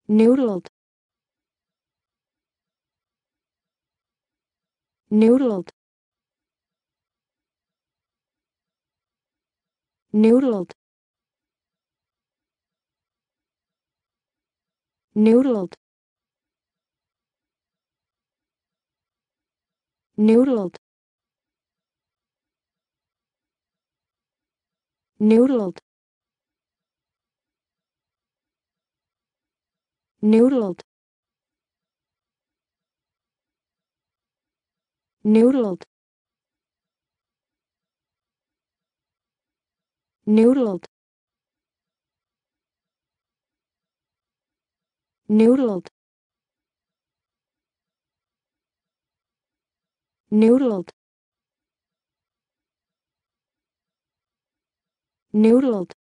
Noodled. Noodled. Noodled. Noodled. Noodled. Noodled. Noodled. Noodled. Noodled. Noodled. Noodled. Noodled.